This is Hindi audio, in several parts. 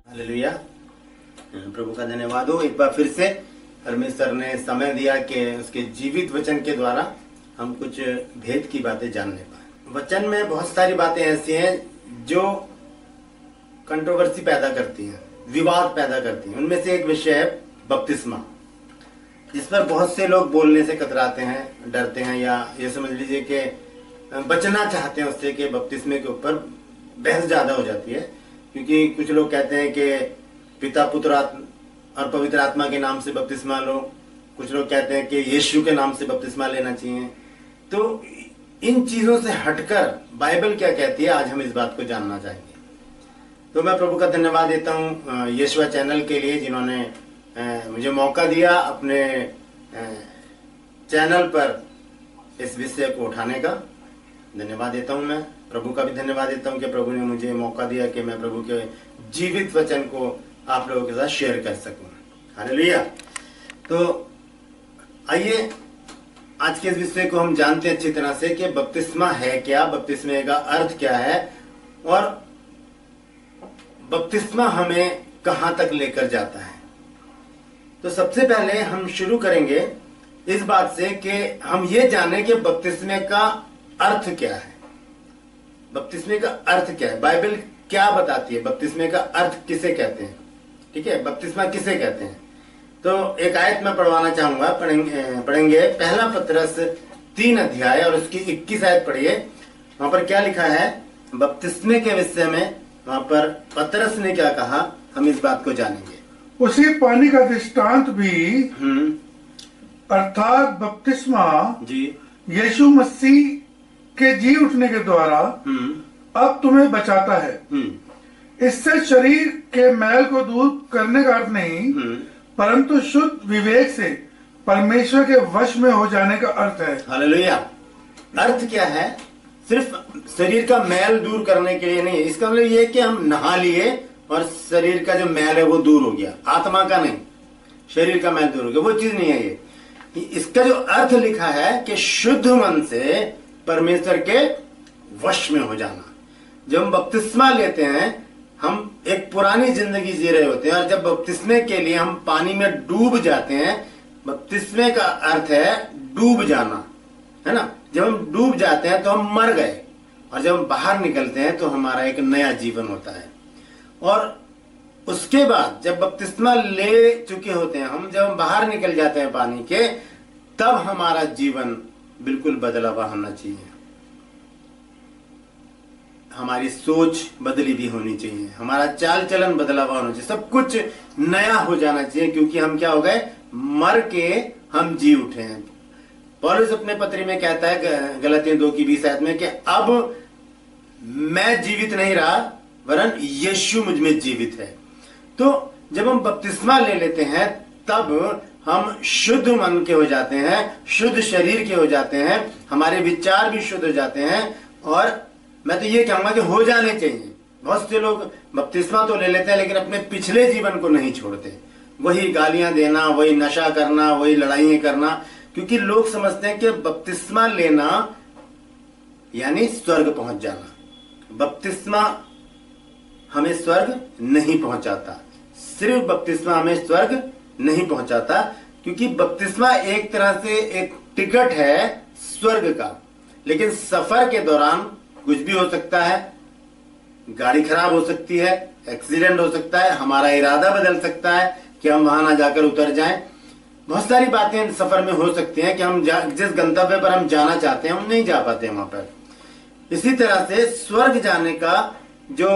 हालेलुया। प्रभु का धन्यवाद हो। एक बार फिर से परमेश्वर ने समय दिया कि उसके जीवित वचन के द्वारा हम कुछ भेद की बातें जानने पाए। वचन में बहुत सारी बातें ऐसी हैं जो कंट्रोवर्सी पैदा करती हैं, विवाद पैदा करती हैं। उनमें से एक विषय है बपतिस्मा, जिस पर बहुत से लोग बोलने से कतराते हैं, डरते हैं, या ये समझ लीजिए कि बचना चाहते हैं उससे कि बपतिस्मे के ऊपर बहस ज्यादा हो जाती है। क्योंकि कुछ लोग कहते हैं कि पिता, पुत्र और पवित्र आत्मा के नाम से बपतिस्मा लो। कुछ लोग कहते हैं कि यीशु के नाम से बपतिस्मा लेना चाहिए। तो इन चीजों से हटकर बाइबल क्या कहती है, आज हम इस बात को जानना चाहेंगे। तो मैं प्रभु का धन्यवाद देता हूँ यीशुआ चैनल के लिए, जिन्होंने मुझे मौका दिया अपने चैनल पर इस विषय को उठाने का। धन्यवाद देता हूँ। मैं प्रभु का भी धन्यवाद देता हूँ कि प्रभु ने मुझे मौका दिया कि मैं प्रभु के जीवित वचन को आप लोगों के साथ शेयर कर सकूं। हालेलुया। तो आइए आज के इस विषय को हम जानते हैं अच्छी तरह से कि बपतिस्मा है क्या, बपतिस्मे का अर्थ क्या है और बपतिस्मा हमें कहां तक लेकर जाता है। तो सबसे पहले हम शुरू करेंगे इस बात से कि हम ये जानें कि बपतिस्मे का अर्थ क्या है। बपतिस्मे का अर्थ क्या है, बाइबल क्या बताती है, बपतिस्मे का अर्थ किसे कहते हैं। ठीक है, बपतिस्मा किसे कहते हैं। तो एक आयत में पढ़वाना चाहूंगा, पढ़ेंगे पहला पतरस 3 अध्याय और उसकी 21 आयत पढ़िए। वहां पर क्या लिखा है बपतिस्मे के विषय में, वहां पर पतरस ने क्या कहा, हम इस बात को जानेंगे। उसी पानी का दृष्टांत भी अर्थात बपतिस्मा जी यीशु मसीह के जी उठने के द्वारा अब तुम्हें बचाता है। इससे शरीर के मैल को दूर करने का अर्थ नहीं, परंतु शुद्ध विवेक से परमेश्वर के वश में हो जाने का अर्थ है। हालेलुया। अर्थ क्या है, सिर्फ शरीर का मैल दूर करने के लिए नहीं है। इसका मतलब ये कि हम नहा लिए और शरीर का जो मैल है वो दूर हो गया, आत्मा का नहीं, शरीर का मैल दूर हो गया, वो चीज नहीं है ये। इसका जो अर्थ लिखा है कि शुद्ध मन से परमेश्वर के वश में हो जाना। जब हम बपतिस्मा लेते हैं, हम एक पुरानी जिंदगी जी रहे होते हैं, और जब बपतिस्मे के लिए हम पानी में डूब जाते हैं, बपतिस्मे का अर्थ है डूब जाना, है ना। जब हम डूब जाते हैं तो हम मर गए, और जब हम बाहर निकलते हैं तो हमारा एक नया जीवन होता है। और उसके बाद जब बपतिस्मा ले चुके होते हैं हम, जब हम बाहर निकल जाते हैं पानी के, तब हमारा जीवन बिल्कुल बदला हुआ होना चाहिए। हमारी सोच बदली भी होनी चाहिए, हमारा चाल चलन बदला हुआ होना चाहिए, सब कुछ नया हो जाना चाहिए। क्योंकि हम क्या हो गए, मर के हम जी उठे हैं। पौलुस अपने पत्री में कहता है गलातियों 2:20 में कि अब मैं जीवित नहीं रहा, वरन यीशु मुझ में जीवित है। तो जब हम बपतिस्मा ले लेते हैं तब हम शुद्ध मन के हो जाते हैं, शुद्ध शरीर के हो जाते हैं, हमारे विचार भी शुद्ध हो जाते हैं। और मैं तो ये कहूंगा कि हो जाने चाहिए। बहुत से लोग बपतिस्मा तो ले लेते हैं लेकिन अपने पिछले जीवन को नहीं छोड़ते, वही गालियां देना, वही नशा करना, वही लड़ाइयां करना। क्योंकि लोग समझते हैं कि बपतिस्मा लेना यानी स्वर्ग पहुंच जाना। बपतिस्मा हमें स्वर्ग नहीं पहुंचाता, सिर्फ बपतिस्मा हमें स्वर्ग नहीं पहुंचाता। क्योंकि बपतिस्मा एक तरह से एक टिकट है स्वर्ग का, लेकिन सफर के दौरान कुछ भी हो सकता है, गाड़ी खराब हो सकती है, एक्सीडेंट हो सकता है, हमारा इरादा बदल सकता है कि हम वहां ना जाकर उतर जाएं। बहुत सारी बातें सफर में हो सकती हैं कि हम जिस गंतव्य पर हम जाना चाहते हैं हम नहीं जा पाते वहां पर। इसी तरह से स्वर्ग जाने का जो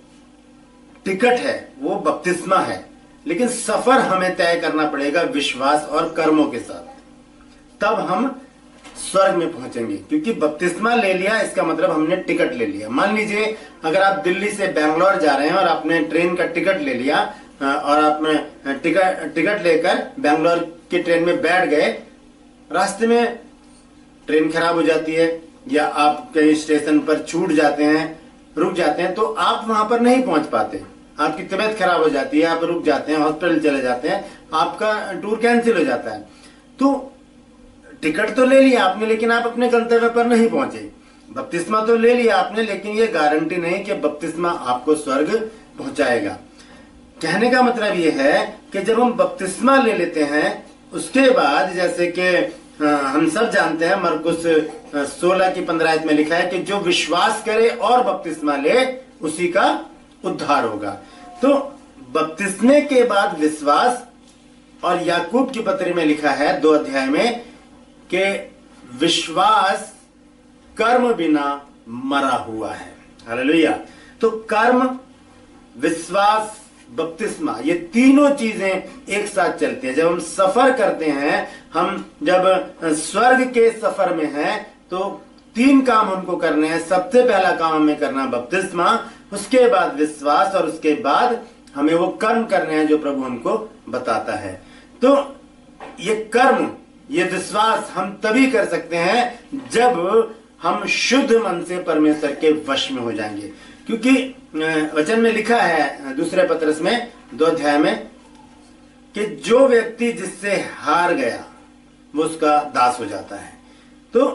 टिकट है वो बपतिस्मा है, लेकिन सफर हमें तय करना पड़ेगा विश्वास और कर्मों के साथ, तब हम स्वर्ग में पहुंचेंगे। क्योंकि बपतिस्मा ले लिया इसका मतलब हमने टिकट ले लिया। मान लीजिए अगर आप दिल्ली से बैंगलोर जा रहे हैं और आपने ट्रेन का टिकट ले लिया, और आपने टिकट लेकर बैंगलोर की ट्रेन में बैठ गए, रास्ते में ट्रेन खराब हो जाती है या आप कहीं स्टेशन पर छूट जाते हैं, रुक जाते हैं, तो आप वहां पर नहीं पहुंच पाते, आपकी तबीयत खराब हो जाती है, आप रुक जाते हैं, हॉस्पिटल चले जाते हैं, आपका टूर कैंसिल हो जाता है। तो टिकट तो ले लिया आपने, लेकिन आप अपने गंतव्य पर नहीं पहुंचे। बपतिस्मा तो ले लिया आपने, लेकिन ये गारंटी नहीं कि बपतिस्मा आपको स्वर्ग पहुंचाएगा। कहने का मतलब ये है कि जब हम बपतिस्मा ले लेते हैं उसके बाद, जैसे कि हम सब जानते हैं मरकुस 16 की 15 में लिखा है कि जो विश्वास करे और बपतिस्मा ले उसी का उद्धार होगा। तो बपतिस्मे के बाद विश्वास, और याकूब की पत्री में लिखा है 2 अध्याय में कि विश्वास कर्म बिना मरा हुआ है। हालेलुया। तो कर्म, विश्वास, बपतिस्मा, ये तीनों चीजें एक साथ चलती हैं। जब हम सफर करते हैं, हम जब स्वर्ग के सफर में हैं, तो 3 काम हमको करने हैं। सबसे पहला काम हमें करना बपतिस्मा, उसके बाद विश्वास, और उसके बाद हमें वो कर्म करने हैं जो प्रभु हमको बताता है। तो ये कर्म, ये विश्वास हम तभी कर सकते हैं जब हम शुद्ध मन से परमेश्वर के वश में हो जाएंगे। क्योंकि वचन में लिखा है 2 पत्रस में 2 अध्याय में कि जो व्यक्ति जिससे हार गया वो उसका दास हो जाता है। तो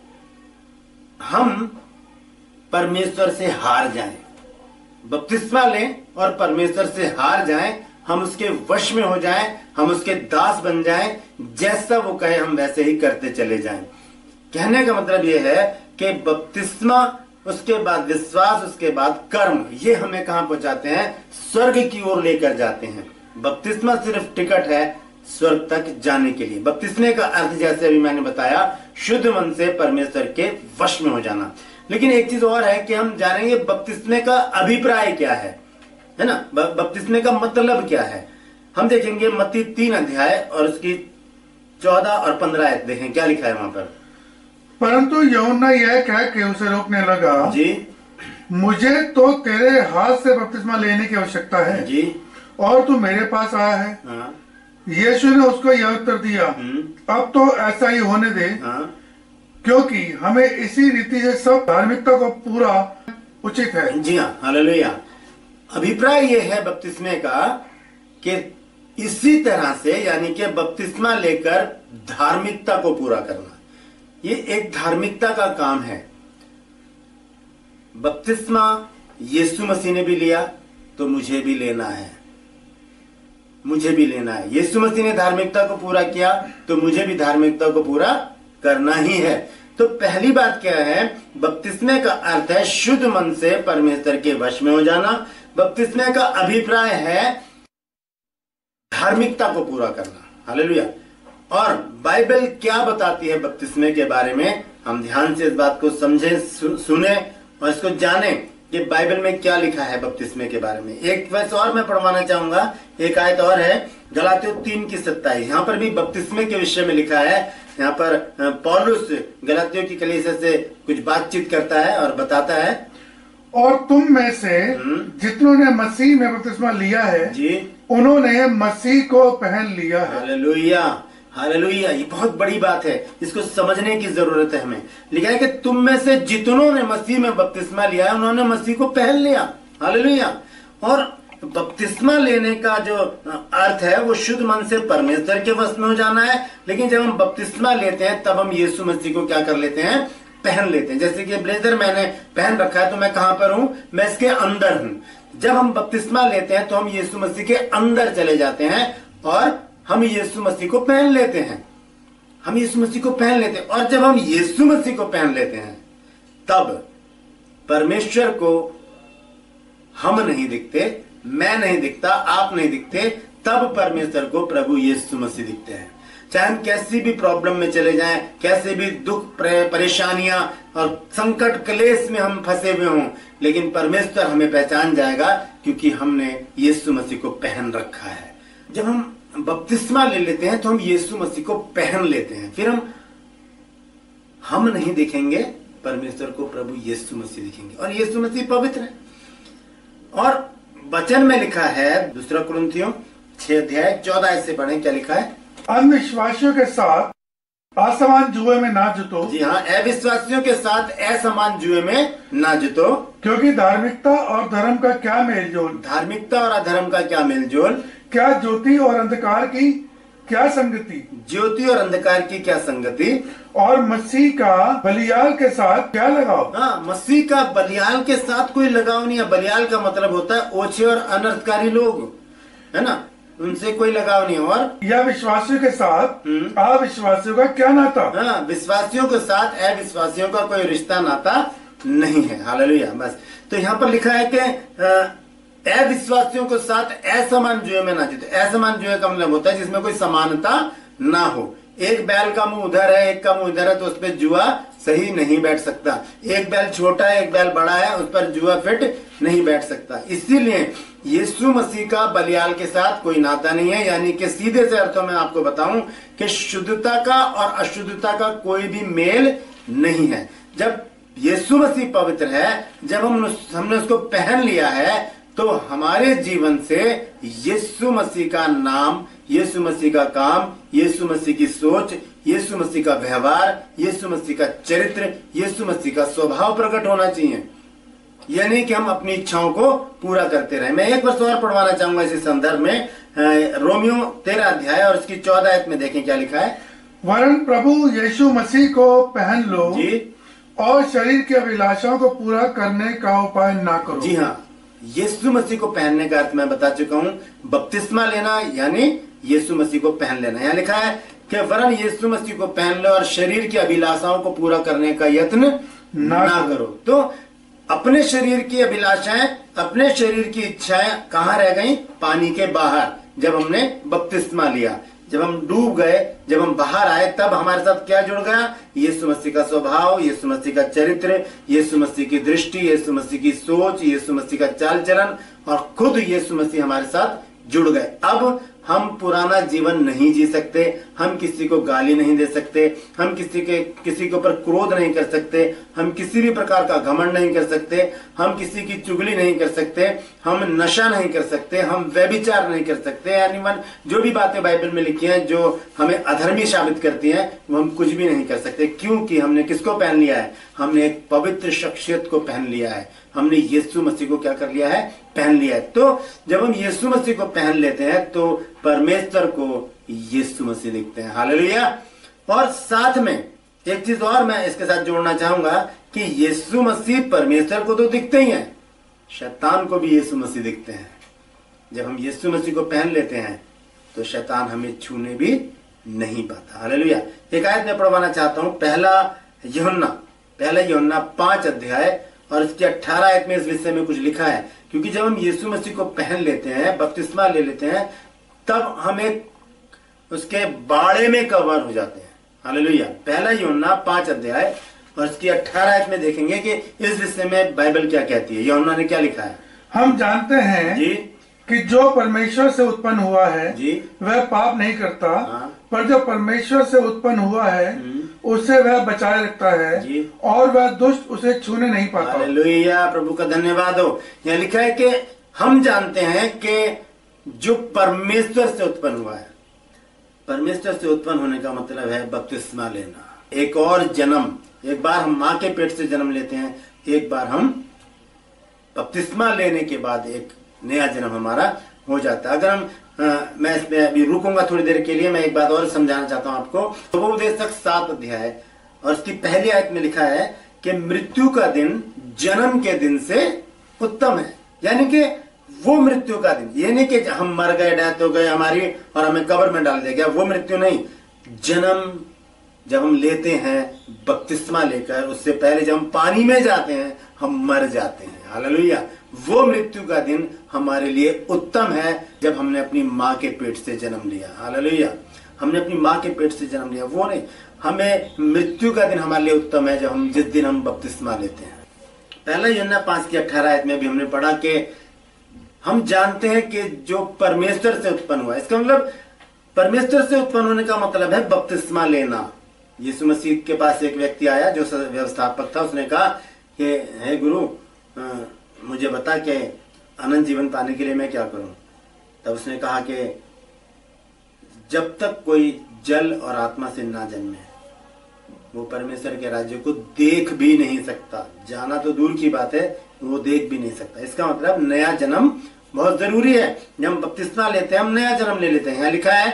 हम परमेश्वर से हार जाएं, बपतिस्मा लें और परमेश्वर से हार जाएं, हम उसके वश में हो जाएं, हम उसके दास बन जाएं, जैसा वो कहे हम वैसे ही करते चले जाएं। कहने का मतलब यह है कि बपतिस्मा, उसके बाद विश्वास, उसके बाद कर्म, ये हमें कहां पहुंचाते हैं? स्वर्ग की ओर लेकर जाते हैं। बपतिस्मा सिर्फ टिकट है स्वर्ग तक जाने के लिए। बपतिस्मे का अर्थ जैसे अभी मैंने बताया, शुद्ध मन से परमेश्वर के वश में हो जाना। लेकिन एक चीज और है कि हम जानेंगे बपतिस्मे का अभिप्राय क्या है ना, बपतिस्मे का मतलब क्या है। हम देखेंगे मत्ती 3 अध्याय और उसकी 14 और 15 आयत देखें, क्या लिखा है वहां पर। परंतु यूहन्ना यह कह के उसे रोकने लगा, जी, मुझे तो तेरे हाथ से बपतिस्मा लेने की आवश्यकता है जी, और तू मेरे पास आया है। हाँ, यीशु ने उसको यह उत्तर दिया, अब तो ऐसा ही होने दे, हाँ, क्योंकि हमें इसी रीति से सब धार्मिकता को पूरा उचित है। जी हाँ, हालेलुया। अभिप्राय ये है बपतिस्मे का कि इसी तरह से, यानी कि बपतिस्मा लेकर धार्मिकता को पूरा करना, ये एक धार्मिकता का काम है। बपतिस्मा यीशु मसीह ने भी लिया तो मुझे भी लेना है, मुझे भी लेना है। यीशु मसीह ने धार्मिकता को पूरा किया तो मुझे भी धार्मिकता को पूरा करना ही है। तो पहली बात क्या है? बपतिस्मे का अर्थ है शुद्ध मन से परमेश्वर के वश में हो जाना। बपतिस्मे का अभिप्राय है धार्मिकता को पूरा करना। हालेलुया। और बाइबल क्या बताती है बपतिस्मे के बारे में, हम ध्यान से इस बात को समझें, सुने और इसको जानें कि बाइबल में क्या लिखा है बपतिस्मे के बारे में। एक वर्ष और मैं पढ़वाना चाहूंगा, एक आयत और है, गलातियों 3:27। यहाँ पर भी बपतिस्मे के विषय में लिखा है। यहाँ पर पौलुस गलातियों की कलीसिया से कुछ बातचीत करता है और बताता है, और तुम में से जितनों ने मसीह में बपतिस्मा लिया है, जी, उन्होंने मसीह को पहन लिया है। Hallelujah, hallelujah. ये बहुत बड़ी बात है, इसको समझने की जरूरत है हमें। लिखा है कि तुम में से जितनों ने मसीह में बपतिस्मा लिया है उन्होंने मसीह को पहन लिया। हालेलुया। और बपतिस्मा लेने का जो अर्थ है वो शुद्ध मन से परमेश्वर के वश में हो जाना है। लेकिन जब हम बपतिस्मा लेते हैं तब हम यीशु मसीह को क्या कर लेते हैं? पहन लेते हैं। जैसे कि ब्लेजर मैंने पहन रखा है तो मैं कहां पर हूं? मैं इसके अंदर हूं। जब हम बपतिस्मा लेते हैं तो हम यीशु मसीह के अंदर चले जाते हैं और हम यीशु मसीह को पहन लेते हैं। हम यीशु मसीह को पहन लेते हैं। और जब हम यीशु मसीह को पहन लेते हैं तब परमेश्वर को हम नहीं दिखते, मैं नहीं दिखता, आप नहीं दिखते, तब परमेश्वर को प्रभु यीशु मसीह दिखते हैं। चाहे हम कैसी भी प्रॉब्लम में चले जाएं, कैसे भी दुख, परेशानियां और संकट क्लेश में हम फंसे हुए हों, लेकिन परमेश्वर हमें पहचान जाएगा क्योंकि हमने यीशु मसीह को पहन रखा है। जब हम बपतिस्मा ले लेते हैं तो हम यीशु मसीह को पहन लेते हैं। फिर हम नहीं दिखेंगे परमेश्वर को, प्रभु यीशु मसीह दिखेंगे। और यीशु मसीह पवित्र है। और वचन में लिखा है 2 कुरिन्थियों 6:14 से पढ़ें, क्या लिखा है? अविश्वासियों के साथ असमान जुए में ना जुतो। जी हाँ, अविश्वासियों के साथ असमान जुए में ना जुतो, क्योंकि धार्मिकता और धर्म का क्या मेलजोल। धार्मिकता और अधर्म का क्या मेलजोल? क्या ज्योति और अंधकार की क्या संगति। ज्योति और अंधकार की क्या संगति। और मसीह का बलियाल के साथ क्या लगाव। हाँ, मसीह का बलियाल के साथ कोई लगाव नहीं है। बलियाल का मतलब होता है ओछे और अनर्थकारी लोग। है ना, उनसे कोय लगाव नहीं। और या विश्वासियों के साथ अविश्वासियों का क्या नाता? हाँ, विश्वासियों के साथ अविश्वासियों का कोई रिश्ता नाता नहीं है। हालेलुया। बस तो यहाँ पर लिखा है कि अविश्वासियों के साथ असमान जुए में ना जीते। असमान जुए का मतलब होता है जिसमें कोई समानता ना हो। एक बैल का मुंह उधर है, एक का मुंह इधर है, तो उस पर जुआ सही नहीं बैठ सकता। एक बैल छोटा है, एक बैल बड़ा है, उस पर जुआ फिट नहीं बैठ सकता। इसीलिए यीशु मसीह का बलियाल के साथ कोई नाता नहीं है। यानी कि सीधे से अर्थों में आपको बताऊं कि शुद्धता का और अशुद्धता का कोई भी मेल नहीं है। जब यीशु मसीह पवित्र है, जब हमने उसको पहन लिया है, तो हमारे जीवन से यीशु मसीह का नाम, यीशु मसीह का काम, यीशु मसीह की सोच, यीशु मसीह का व्यवहार, यीशु मसीह का चरित्र, यीशु मसीह का स्वभाव प्रकट होना चाहिए। यानी कि हम अपनी इच्छाओं को पूरा करते रहे। मैं एक वर्ष और पढ़वाना चाहूंगा इसी संदर्भ में। रोमियो 13 अध्याय और उसकी 14 आयत में देखें क्या लिखा है। वरन प्रभु यीशु मसीह को पहन लो जी, और शरीर की अभिलाषाओं को पूरा करने का उपाय ना करो। जी हाँ, यीशु मसीह को पहनने का अर्थ मैं बता चुका हूँ। बपतिस्मा लेना यानी यीशु मसीह को पहन लेना। यहाँ लिखा है कि वरन यीशु मसीह को पहन लो और शरीर की अभिलाषाओं को पूरा करने का यत्न ना करो। तो अपने शरीर की अभिलाषाएं, अपने शरीर की इच्छाएं कहाँ रह गई? पानी के बाहर। जब हमने बपतिस्मा लिया, जब हम डूब गए, जब हम बाहर आए, तब हमारे साथ क्या जुड़ गया? यीशु मसीह का स्वभाव, यीशु मसीह का चरित्र, यीशु मसीह की दृष्टि, यीशु मसीह की सोच, यीशु मसीह का चाल चलन, और खुद यीशु मसीह हमारे साथ जुड़ गए। अब हम पुराना जीवन नहीं जी सकते, हम किसी को गाली नहीं दे सकते, हम किसी के ऊपर क्रोध नहीं कर सकते, हम किसी भी प्रकार का घमंड नहीं कर सकते, हम किसी की चुगली नहीं कर सकते, हम नशा नहीं कर सकते, हम व्यभिचार नहीं कर सकते। यानी जो भी बातें बाइबल में लिखी हैं जो हमें अधर्मी साबित करती हैं, वो हम कुछ भी नहीं कर सकते। क्योंकि हमने किसको पहन लिया है? हमने एक पवित्र शख्सियत को पहन लिया है। हमने यीशु मसीह को क्या कर लिया है? पहन लिया है। तो जब हम यीशु मसीह को पहन लेते हैं तो परमेश्वर को यीशु मसीह दिखते हैं। हालेलुया। और साथ में एक चीज और मैं इसके साथ जोड़ना चाहूंगा कि यीशु मसीह परमेश्वर को तो दिखते ही हैं, शैतान को भी यीशु मसीह दिखते हैं। जब हम यीशु मसीह को पहन लेते हैं तो शैतान हमें छूने भी नहीं पाता। हालेलुया। एक आयत मैं पढ़वाना चाहता हूं, पहला यूहन्ना 5 अध्याय और इसकी 18 आयत में इस विषय में कुछ लिखा है। क्योंकि जब हम यीशु मसीह को पहन लेते हैं, बपतिस्मा ले लेते हैं, तब हमें उसके बाड़े में कवर हो जाते हैं। हालेलुया। पहला यूहन्ना 5 अध्याय और इसकी 18 आयत में देखेंगे कि इस विषय में बाइबल क्या कहती है। यूहन्ना ने क्या लिखा है? हम जानते हैं जी कि जो परमेश्वर से उत्पन्न हुआ है जी वह पाप नहीं करता। हाँ। पर जो परमेश्वर से उत्पन्न हुआ है उसे वह बचाए रखता है जी। और वह दुष्ट उसे छूने नहीं पाता। हालेलुया। प्रभु का धन्यवाद हो। यहाँ लिखा है कि हम जानते हैं कि जो परमेश्वर से उत्पन्न हुआ है, परमेश्वर से उत्पन्न होने का मतलब है बपतिस्मा लेना, एक और जन्म। एक बार हम माँ के पेट से जन्म लेते हैं, एक बार हम बपतिस्मा लेने के बाद एक नया जन्म हमारा हो जाता है। अगर हम मैं इसमें अभी रुकूंगा थोड़ी देर के लिए, मैं एक बात और समझाना चाहता हूं आपको। तो वो उपदेशक 7 अध्याय और उसकी पहली आयत में लिखा है कि मृत्यु का दिन जन्म के दिन से उत्तम है। यानी कि वो मृत्यु का दिन, ये नहीं कि हम मर गए, डेथ हो गए हमारी और हमें कब्र में डाल दिया गया, वो मृत्यु नहीं। जन्म जब हम लेते हैं बपतिस्मा लेकर, उससे पहले जब हम पानी में जाते हैं हम मर जाते हैं। हालेलुया। वो मृत्यु का दिन हमारे लिए उत्तम है जब हमने अपनी माँ के पेट से जन्म लिया। हालेलुया। हमने अपनी माँ के पेट से जन्म लिया, वो नहीं। हमें मृत्यु का दिन हमारे लिए उत्तम है जब हम जिस दिन हम बपतिस्मा लेते हैं। पहला यूहन्ना 5 की 18 आयत में भी हमने पढ़ा कि हम जानते हैं कि जो परमेश्वर से उत्पन्न हुआ, इसका मतलब परमेश्वर से उत्पन्न होने का मतलब है बपतिस्मा लेना। यीशु मसीह के पास एक व्यक्ति आया जो व्यवस्थापक था। उसने कहा कि हे गुरु, मुझे बता कि अनंत जीवन पाने के लिए मैं क्या करूं? तब उसने कहा कि जब तक कोई जल और आत्मा से ना जन्मे वो परमेश्वर के राज्य को देख भी नहीं सकता। जाना तो दूर की बात है, वो देख भी नहीं सकता। इसका मतलब नया जन्म बहुत जरूरी है। जब हम बपतिस्मा लेते हैं हम नया जन्म ले लेते हैं। यहाँ लिखा है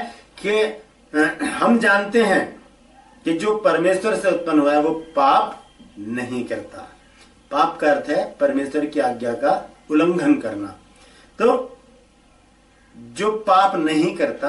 कि हम जानते हैं कि जो परमेश्वर से उत्पन्न हुआ है वो पाप नहीं करता। पाप का अर्थ है परमेश्वर की आज्ञा का उल्लंघन करना। तो जो पाप नहीं करता,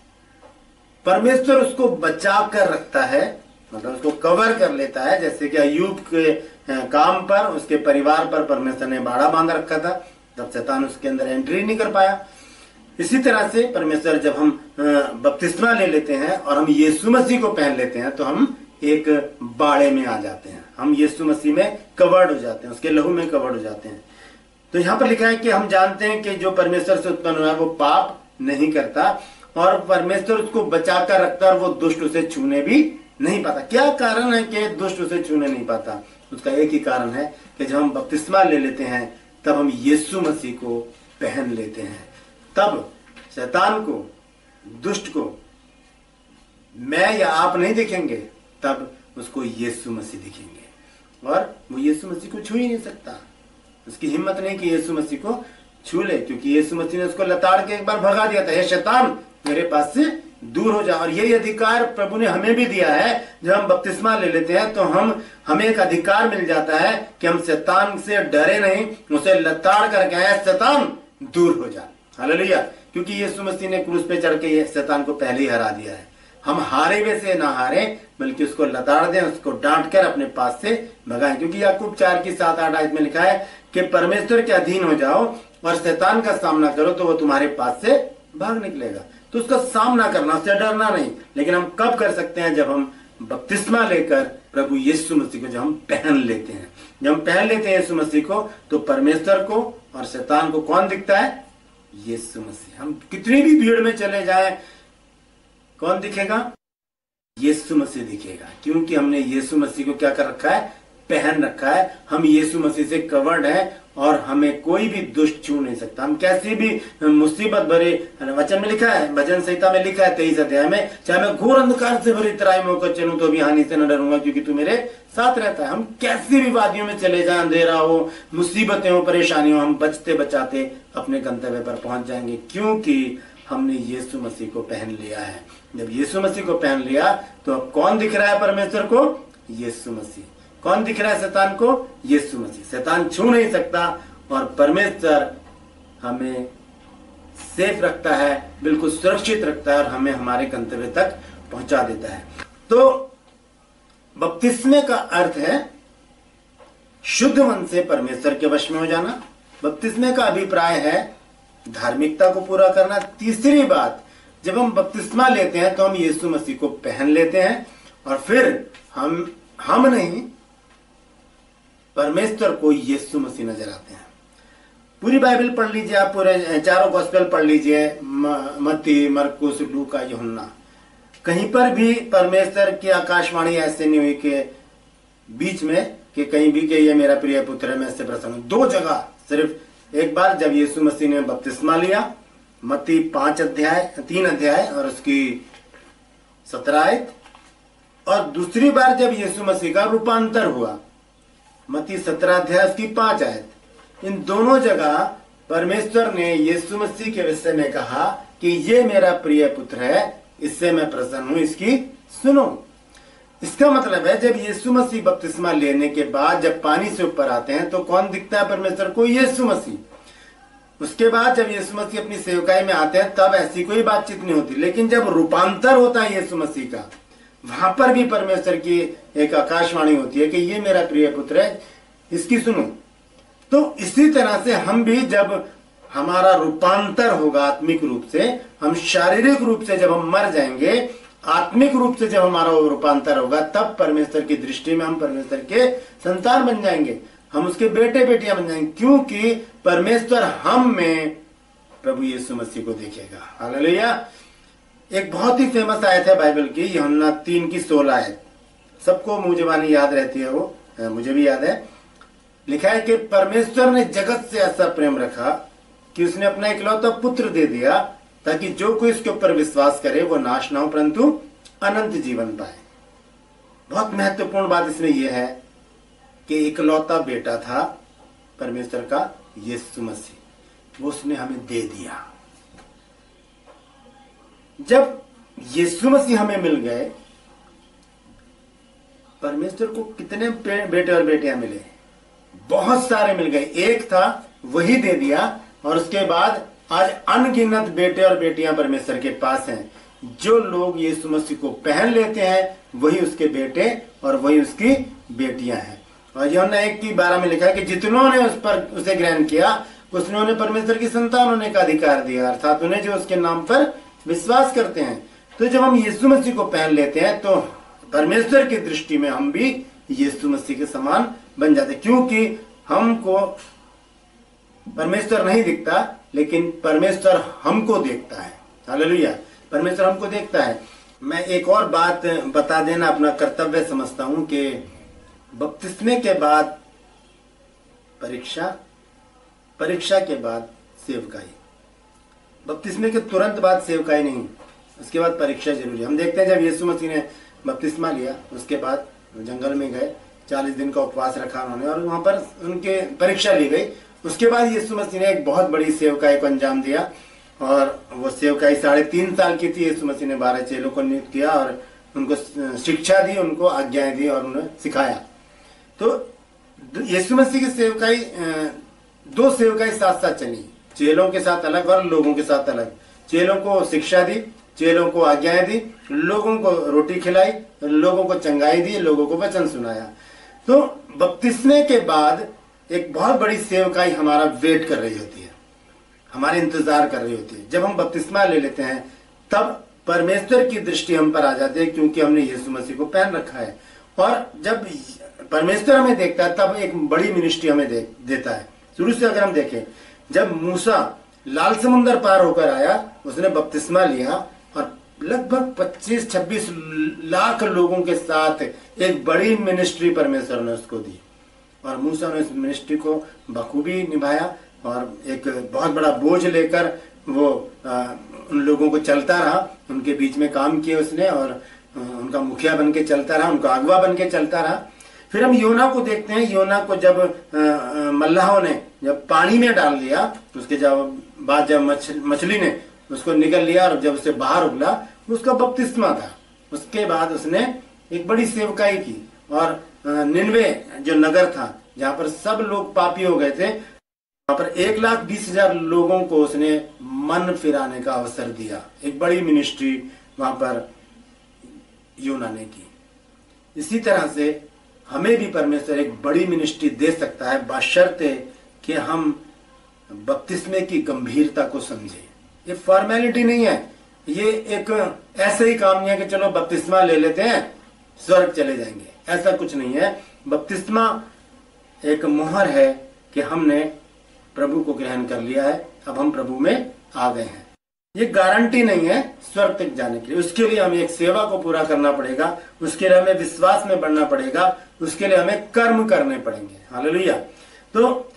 परमेश्वर उसको बचा कर रखता है, मतलब उसको कवर कर लेता है। जैसे कि अय्यूब के काम पर, उसके परिवार पर परमेश्वर ने बाड़ा बांध रखा था, तब शैतान उसके अंदर एंट्री नहीं कर पाया। इसी तरह से परमेश्वर जब हम बपतिस्मा ले लेते हैं और हम यीशु मसीह को पहन लेते हैं, तो हम एक बाड़े में आ जाते हैं, हम यीशु मसीह में कवर्ड हो जाते हैं, उसके लहू में कवर्ड हो जाते हैं। तो यहाँ पर लिखा है कि हम जानते हैं कि जो परमेश्वर से उत्पन्न हुआ है वो पाप नहीं करता, और परमेश्वर उसको बचा कर रखता है, और वो दुष्ट उसे छूने भी नहीं पाता। क्या कारण है कि दुष्ट उसे छूने नहीं पाता? उसका एक ही कारण है कि जब हम बपतिस्मा ले लेते हैं तब हम यीशु मसीह को पहन लेते हैं। तब शैतान को, दुष्ट को मैं या आप नहीं दिखेंगे, तब उसको यीशु मसीह दिखेंगे, और वो यीशु मसीह को छू ही नहीं सकता। उसकी हिम्मत नहीं कि यीशु मसीह को छू ले, क्योंकि यीशु मसीह ने उसको लताड़ के एक बार भगा दिया था, हे शैतान मेरे पास से दूर हो जा। और यही अधिकार प्रभु ने हमें भी दिया है। जब हम बपतिस्मा ले लेते हैं तो हमें एक अधिकार मिल जाता है कि हम शैतान से डरे नहीं, उसे लताड़ कर कहें शैतान दूर हो जा। हालेलुया। क्योंकि यीशु मसीह ने क्रूस पे चढ़ के शैतान को पहले ही हरा दिया है। हम हारे हुए से ना हारे, बल्कि उसको लताड़ दें, उसको डांट कर अपने पास से भगाएं। क्योंकि याकूब 4:7-8 में लिखा है कि परमेश्वर के अधीन हो जाओ और शैतान का सामना करो, तो वो तुम्हारे पास से भाग निकलेगा। तो उसका सामना करना, उससे डरना नहीं। लेकिन हम कब कर सकते हैं? जब हम बपतिस्मा लेकर प्रभु यीशु मसीह को जब हम पहन लेते हैं। जब हम पहन लेते हैं यीशु मसीह को, तो परमेश्वर को और शैतान को कौन दिखता है? यीशु मसीह। हम कितनी भी भीड़ में चले जाएं, कौन दिखेगा? यीशु मसीह दिखेगा। क्योंकि हमने यीशु मसीह को क्या कर रखा है? पहन रखा है। हम यीशु मसीह से कवर्ड है, और हमें कोई भी दुष्ट छू नहीं सकता। हम कैसी भी मुसीबत भरे, वचन में लिखा है, भजन संहिता में लिखा है 23 अध्याय में, चाहे मैं घोर अंधकार से भरी तराई में होकर चलूं तो भी हानि से न डरूंगा, क्योंकि तू मेरे साथ रहता है। हम कैसी भी वादियों में चले जाएं, अंधेरा हो, मुसीबतें हो, परेशानी हो, हम बचते बचाते अपने गंतव्य पर पहुंच जाएंगे, क्योंकि हमने यीशु मसीह को पहन लिया है। जब यीशु मसीह को पहन लिया, तो अब कौन दिख रहा है परमेश्वर को? यीशु मसीह। कौन दिख रहा है शैतान को? यीशु मसीह। शैतान छू नहीं सकता, और परमेश्वर हमें सेफ रखता है, बिल्कुल सुरक्षित रखता है, और हमें हमारे गंतव्य तक पहुंचा देता है। तो बपतिस्मे का अर्थ है शुद्ध मन से परमेश्वर के वश में हो जाना। बपतिस्मे का अभिप्राय है धार्मिकता को पूरा करना। तीसरी बात, जब हम बपतिस्मा लेते हैं तो हम यीशु मसीह को पहन लेते हैं, और फिर हम नहीं, परमेश्वर को यीशु मसीह नजर आते हैं। पूरी बाइबल पढ़ लीजिए आप, पूरे चारों गॉस्पेल पढ़ लीजिए, मत्ती, मरकुस, लूका, यूहन्ना। कहीं पर भी परमेश्वर की आकाशवाणी ऐसे नहीं हुई कि बीच में कि कहीं भी कि ये मेरा प्रिय पुत्र है, मैं इससे प्रसन्न हूं। 2 जगह सिर्फ, एक बार जब यीशु मसीह ने बपतिस्मा लिया, मत्ती 3 अध्याय और उसकी 17 आयत, और दूसरी बार जब यीशु मसीह का रूपांतर हुआ, मत्ती 17 अध्याय उसकी 5 आयत। इन दोनों जगह परमेश्वर ने यीशु मसीह के विषय में कहा कि ये मेरा प्रिय पुत्र है, इससे मैं प्रसन्न हूं, इसकी सुनो। इसका मतलब है जब यीशु मसीह बपतिस्मा लेने के बाद जब पानी से ऊपर आते हैं, तो कौन दिखता है परमेश्वर को? यीशु मसीह। उसके बाद जब यीशु मसीह अपनी सेवकाई में आते हैं, तब ऐसी कोई बातचीत नहीं होती। लेकिन जब रूपांतर होता है यीशु मसीह का, वहां पर भी परमेश्वर की एक आकाशवाणी होती है कि ये मेरा प्रिय पुत्र है, इसकी सुनो। तो इसी तरह से हम भी, जब हमारा रूपांतर होगा आत्मिक रूप से, हम शारीरिक रूप से जब हम मर जाएंगे, आत्मिक रूप से जब हमारा रूपांतर होगा, तब परमेश्वर की दृष्टि में हम परमेश्वर के संतान बन जाएंगे, हम उसके बेटे बेटियां बन जाएंगे, क्योंकि परमेश्वर हम में प्रभु यीशु मसीह को देखेगा। हालेलुया। एक बहुत ही फेमस आयत है बाइबल की, यूहन्ना 3:16 आयत। सबको मुंह जुबानी याद रहती है, वो मुझे भी याद है। लिखा है कि परमेश्वर ने जगत से ऐसा प्रेम रखा कि उसने अपना इकलौता पुत्र दे दिया, ताकि जो कोई इसके ऊपर विश्वास करे वो नाश ना हो, परंतु अनंत जीवन पाए। बहुत महत्वपूर्ण बात इसमें यह है कि इकलौता बेटा था परमेश्वर का, यीशु मसीह, वो उसने हमें दे दिया। जब यीशु मसीह हमें मिल गए, परमेश्वर को कितने बेटे और बेटियां मिले? बहुत सारे मिल गए। एक था वही दे दिया, और उसके बाद आज अनगिनत बेटे और बेटियां परमेश्वर के पास हैं। जो लोग यीशु मसीह को पहन लेते हैं वही उसके बेटे और वही उसकी बेटियां हैं। और यूहन्ना 1:12 में लिखा है कि जितनों ने उसे ग्रहण किया उसने उन्हें परमेश्वर की संतान होने का अधिकार दिया, अर्थात उन्हें जो उसके नाम पर विश्वास करते हैं। तो जब हम यीशु मसीह को पहन लेते हैं तो परमेश्वर की दृष्टि में हम भी यीशु मसीह के समान बन जाते हैं, क्योंकि हमको परमेश्वर नहीं दिखता लेकिन परमेश्वर हमको देखता है। हालेलुया, परमेश्वर हमको देखता है। मैं एक और बात बता देना अपना कर्तव्य समझता हूं कि बपतिस्मे के बाद परीक्षा के बाद सेवकाई, बपतिस्मे के तुरंत बाद सेवकाई नहीं, उसके बाद परीक्षा जरूरी है। हम देखते हैं जब यीशु मसीह ने बपतिस्मा लिया उसके बाद जंगल में गए, 40 दिन का उपवास रखा उन्होंने और वहां पर उनके परीक्षा ली गई। उसके बाद यीशु मसीह ने एक बहुत बड़ी सेवकाई को अंजाम दिया और वो सेवकाई 3.5 साल की थी। यीशु मसीह ने 12 चेलों को नियुक्त किया और उनको शिक्षा दी, उनको आज्ञाएं दी और उन्हें सिखाया। तो यीशु मसीह की सेवकाई 2 सेवकाई साथ साथ चली, चेलों के साथ अलग और लोगों के साथ अलग। चेलों को शिक्षा दी, चेलों को आज्ञाएं दी, लोगों को रोटी खिलाई, लोगों को चंगाई दी, लोगों को वचन सुनाया। तो बपतिस्मे के बाद एक बहुत बड़ी सेवकाई हमारा वेट कर रही होती है, हमारे इंतजार कर रही होती है। जब हम बपतिस्मा ले लेते हैं तब परमेश्वर की दृष्टि हम पर आ जाती है, क्योंकि हमने यीशु मसीह को पहन रखा है। और जब परमेश्वर हमें देखता है तब एक बड़ी मिनिस्ट्री हमें देता है। शुरू से अगर हम देखें, जब मूसा लाल समुद्र पार होकर आया उसने बपतिस्मा लिया और लगभग 25-26 लाख लोगों के साथ एक बड़ी मिनिस्ट्री परमेश्वर ने उसको दी और मूसा ने इस मिनिस्ट्री को बखूबी निभाया और एक बहुत बड़ा बोझ लेकर वो उन लोगों को चलता रहा, उनके बीच में काम किए उसने और उनका मुखिया बन के चलता रहा, उनका अगवा बन के चलता रहा। फिर हम योना को देखते हैं। योना को जब मल्लाहों ने जब पानी में डाल दिया उसके बाद जब मछली ने उसको निगल लिया और जब उसे बाहर उगला, उसका बपतिस्मा था। उसके बाद उसने एक बड़ी सेवकाई की और निनवे जो नगर था जहां पर सब लोग पापी हो गए थे, वहां पर 1,20,000 लोगों को उसने मन फिराने का अवसर दिया। एक बड़ी मिनिस्ट्री वहां पर योना ने की। इसी तरह से हमें भी परमेश्वर एक बड़ी मिनिस्ट्री दे सकता है, बशर्ते कि हम बपतिस्मे की गंभीरता को समझें। ये फॉर्मेलिटी नहीं है, ये एक ऐसे ही काम नहीं है कि चलो बपतिस्मा ले लेते हैं स्वर्ग चले जाएंगे, ऐसा कुछ नहीं है। बपतिस्मा एक मोहर है कि हमने प्रभु को ग्रहण कर लिया है, अब हम प्रभु में आ गए हैं। ये गारंटी नहीं है स्वर्ग तक जाने के लिए। उसके लिए हमें एक सेवा को पूरा करना पड़ेगा, उसके लिए हमें विश्वास में बढ़ना पड़ेगा, उसके लिए हमें कर्म करने पड़ेंगे। हालेलुया। तो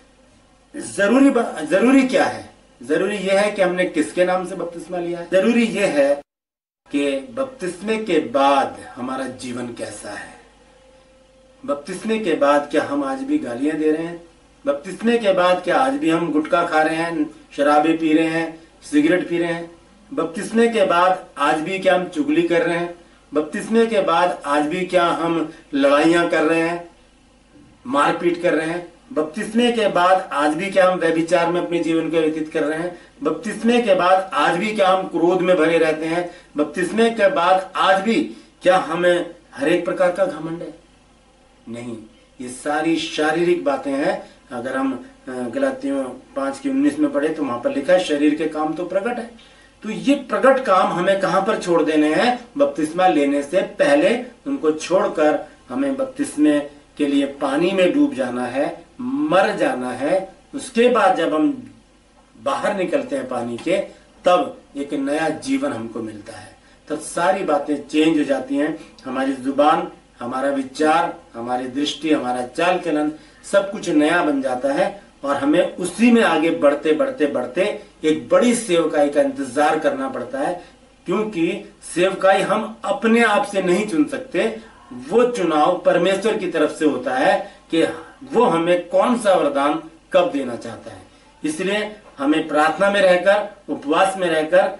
जरूरी क्या है? जरूरी यह है कि हमने किसके नाम से बपतिस्मा लिया है। जरूरी यह है कि बपतिस्मे के बाद हमारा जीवन कैसा है। बपतिस्मे के बाद क्या हम आज भी गालियां दे रहे हैं? बपतिस्मे के बाद क्या आज भी हम गुटखा खा रहे हैं, शराबे पी रहे हैं, सिगरेट पी रहे हैं? बपतिस्मे के बाद आज भी क्या हम चुगली कर रहे हैं? बपतिस्मे के बाद आज भी क्या हम लड़ाइयां कर रहे हैं, मारपीट कर रहे हैं? बपतिस्मे के बाद आज भी क्या हम व्यभिचार में अपने जीवन को व्यतीत कर रहे हैं? बपतिस्मे के बाद आज भी क्या हम क्रोध में भरे रहते हैं? बपतिस्मे के बाद आज भी क्या हमें हर एक प्रकार का घमंड है? नहीं, ये सारी शारीरिक बातें हैं। अगर हम गलातियों 5:19 में पढ़े तो वहां पर लिखा है शरीर के काम तो प्रकट है। तो ये प्रकट काम हमें कहां पर छोड़ देने हैं? बपतिस्मा लेने से पहले उनको छोड़कर हमें बपतिस्मे के लिए पानी में डूब जाना है, मर जाना है। उसके बाद जब हम बाहर निकलते हैं पानी के, तब एक नया जीवन हमको मिलता है। तब सारी बातें चेंज हो जाती हैं। हमारी जुबान, हमारा विचार, हमारी दृष्टि, हमारा चाल चलन सब कुछ नया बन जाता है और हमें उसी में आगे बढ़ते बढ़ते बढ़ते एक बड़ी सेवकाई का इंतजार करना पड़ता है, क्योंकि सेवकाई हम अपने आप से नहीं चुन सकते। वो चुनाव परमेश्वर की तरफ से होता है कि वो हमें कौन सा वरदान कब देना चाहता है। इसलिए हमें प्रार्थना में रहकर, उपवास में रहकर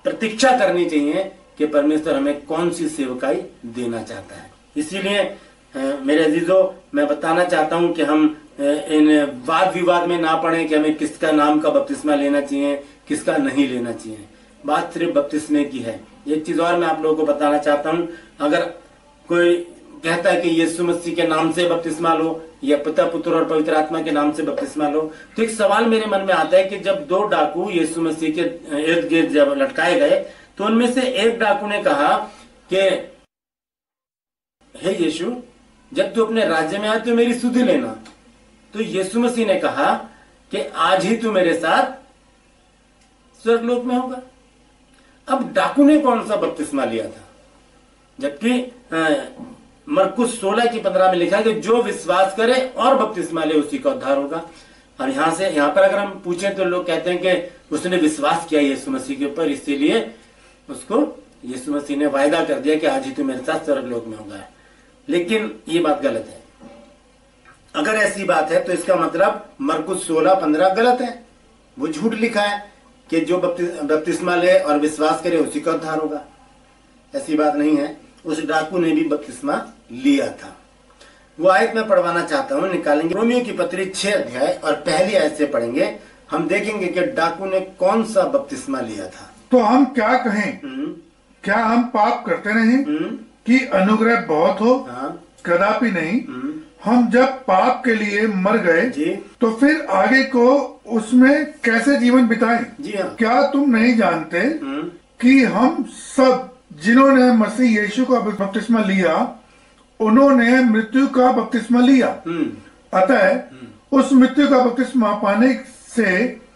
प्रतीक्षा करनी चाहिए कि परमेश्वर हमें कौन सी सेवकाई देना चाहता है। इसीलिए मेरे अजीजों, मैं बताना चाहता हूं कि हम इन वाद विवाद में ना पड़े कि हमें किसका नाम का बपतिस्मा लेना चाहिए, किसका नहीं लेना चाहिए। बात सिर्फ बपतिस्मे की है। एक चीज और मैं आप लोगों को बताना चाहता हूं, अगर कोई कहता है कि यीशु मसीह के नाम से बपतिस्मा लो या पिता पुत्र और पवित्र आत्मा के नाम से बपतिस्मा लो, तो एक सवाल मेरे मन में आता है कि जब दो डाकू यीशु मसीह के इर्द गिर्द जब लटकाए गए तो उनमें से एक डाकू ने कहा कि हे यीशु, जब तू अपने राज्य में आए तो मेरी सुधि लेना। तो यीशु मसीह ने कहा कि आज ही तू मेरे साथ स्वर्गलोक में होगा। अब डाकू ने कौन सा बपतिस्मा लिया था? जबकि मरकुस 16:15 में लिखा है कि जो विश्वास करे और बपतिस्मा ले उसी का उद्धार होगा। और यहां पर अगर हम पूछें तो लोग कहते हैं कि उसने विश्वास किया यीशु मसीह के ऊपर, इसीलिए उसको यीशु मसीह ने वायदा कर दिया कि आज ही तू मेरे साथ स्वर्गलोक में होगा। लेकिन ये बात गलत है। अगर ऐसी बात है तो इसका मतलब मरकुस 16:15 गलत है। वो झूठ लिखा है कि जो बपतिस्मा ले और विश्वास करे उसी का उद्धार होगा। ऐसी बात नहीं है। उस डाकू ने भी बपतिस्मा लिया था। वो आयत में पढ़वाना चाहता हूं, निकालेंगे रोमियो की पत्री 6 अध्याय और पहली आयत से पढ़ेंगे। हम देखेंगे कि डाकू ने कौन सा बपतिस्मा लिया था। तो हम क्या कहें? क्या हम पाप करते नहीं कि अनुग्रह बहुत हो? कदापि नहीं। हम जब पाप के लिए मर गए तो फिर आगे को उसमें कैसे जीवन बिताएं? क्या तुम नहीं जानते कि हम सब जिन्होंने मसीह यीशु का बपतिस्मा लिया उन्होंने मृत्यु का बपतिस्मा लिया। अतः उस मृत्यु का बपतिस्मा पाने से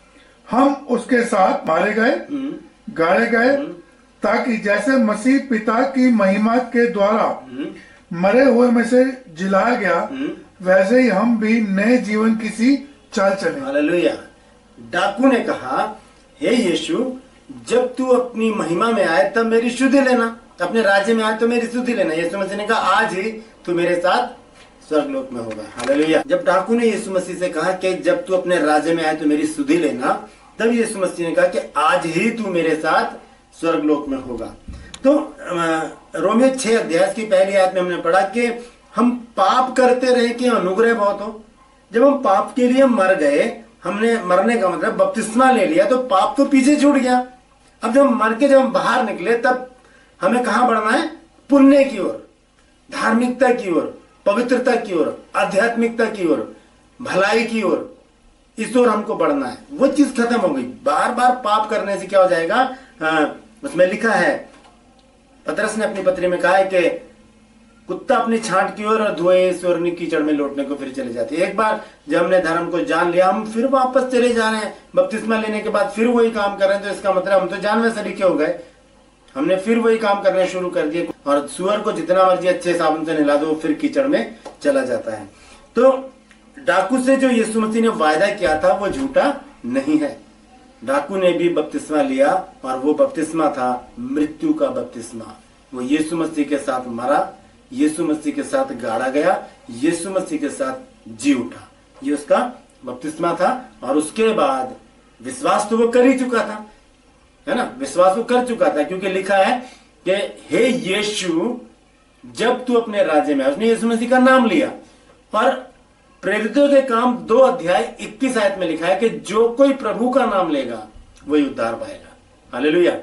हम उसके साथ मारे गए, गाड़े गए, ताकि जैसे मसीह पिता की महिमा के द्वारा मरे हुए में से जिलाया गया, वैसे ही हम भी नए जीवन की सी चाल चले। हालेलुया। डाकू ने कहा, हे यीशु, जब तू अपनी महिमा में आए तब मेरी सुधि लेना, अपने राज्य में आए तो मेरी सुधि लेना। यीशु मसीह ने कहा आज ही तू मेरे साथ स्वर्गलोक में होगा। हालेलुया। जब डाकू ने यीशु मसीह से कहा कि जब तू अपने राज्य में आए तो मेरी सुधि लेना, तब यीशु मसीह ने कहा कि आज ही तू मेरे साथ स्वर्गलोक में होगा। तो रोमियो 6 अध्याय की पहली आयत में हमने पढ़ा कि हम पाप करते रहे कि अनुग्रह बहुत हो। जब हम पाप के लिए मर गए, हमने मरने का मतलब बपतिस्मा ले लिया, तो पाप तो पीछे छूट गया। अब जब मर के जब हम बाहर निकले तब हमें कहां बढ़ना है? पुण्य की ओर, धार्मिकता की ओर, पवित्रता की ओर, आध्यात्मिकता की ओर, भलाई की ओर, इस ओर हमको बढ़ना है। वो चीज खत्म हो गई। बार बार पाप करने से क्या हो जाएगा? उसमें लिखा है, पतरस ने अपनी पत्री में कहा है कि कुत्ता अपनी छांट की ओर और धुएं से और कीचड़ में लौटने को फिर चले जाती है। एक बार जब हमने धर्म को जान लिया, हम फिर वापस चले जा रहे हैं। बपतिस्मा लेने के बाद फिर वही काम कर रहे हैं, तो इसका मतलब हम तो जानवर सरीखे हो गए। हमने फिर वही काम करने शुरू कर दिए। और सुअर को जितना मर्जी अच्छे साबुन से नहला दो, वो फिर कीचड़ में चला जाता है। तो डाकू से जो यीशु मसीह ने वायदा किया था वो झूठा नहीं है। डाकू ने भी बपतिस्मा लिया और वो बपतिस्मा था मृत्यु का बपतिस्मा। वो यीशु मसीह के साथ मरा, यीशु मसीह के साथ गाड़ा गया, यीशु मसीह के साथ जी उठा। ये उसका बपतिस्मा था। और उसके बाद विश्वास तो वो कर ही चुका था, है ना? विश्वास वो कर चुका था, क्योंकि लिखा है कि हे यीशु, जब तू अपने राज्य में, उसने यीशु मसीह का नाम लिया। और प्रेरितों के काम 2 अध्याय 21 आयत में लिखा है कि जो कोई प्रभु का नाम लेगा वही उद्धार पाएगा। हालेलुया।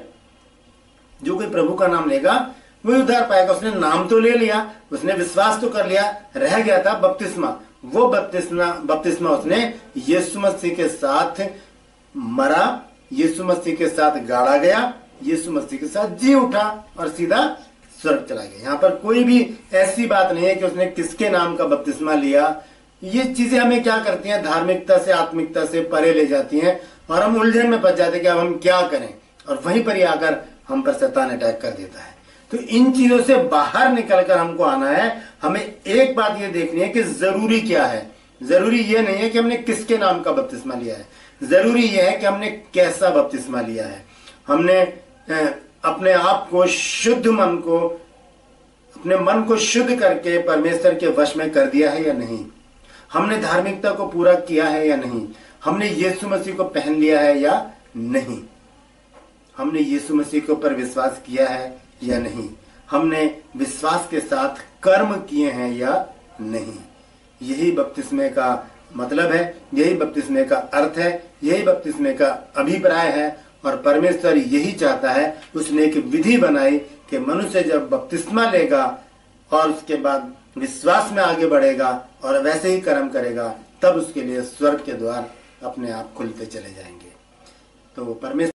जो कोई प्रभु का नाम लेगा वही उद्धार पाएगा। उसने नाम तो ले लिया, उसने विश्वास तो कर लिया, रह गया था बपतिस्मा। वो बपतिस्मा उसने यीशु मसीह के साथ मरा, यीशु मसीह के साथ गाड़ा गया, यीशु मसीह के साथ जी उठा और सीधा स्वर्ग चला गया। यहाँ पर कोई भी ऐसी बात नहीं है कि उसने किसके नाम का बपतिस्मा लिया। ये चीजें हमें क्या करती हैं? धार्मिकता से, आत्मिकता से परे ले जाती हैं और हम उलझन में फंस जाते हैं कि अब हम क्या करें। और वहीं पर ही आकर हम पर शैतान अटैक कर देता है। तो इन चीजों से बाहर निकलकर हमको आना है। हमें एक बात ये देखनी है कि जरूरी क्या है। जरूरी ये नहीं है कि हमने किसके नाम का बपतिस्मा लिया है, जरूरी ये है कि हमने कैसा बपतिस्मा लिया है। हमने अपने आप को शुद्ध मन को, अपने मन को शुद्ध करके परमेश्वर के वश में कर दिया है या नहीं? हमने धार्मिकता को पूरा किया है या नहीं? हमने यीशु मसीह को पहन लिया है या नहीं? हमने यीशु मसीह के ऊपर विश्वास किया है या नहीं? हमने विश्वास के साथ कर्म किए हैं या नहीं। यही बपतिस्मे का मतलब है, यही बपतिस्मे का अर्थ है, यही बपतिस्मे का अभिप्राय है। और परमेश्वर यही चाहता है, उसने एक विधि बनाई कि मनुष्य जब बपतिस्मा लेगा और उसके बाद विश्वास में आगे बढ़ेगा और वैसे ही कर्म करेगा, तब उसके लिए स्वर्ग के द्वार अपने आप खुलते चले जाएंगे। तो परमेश्वर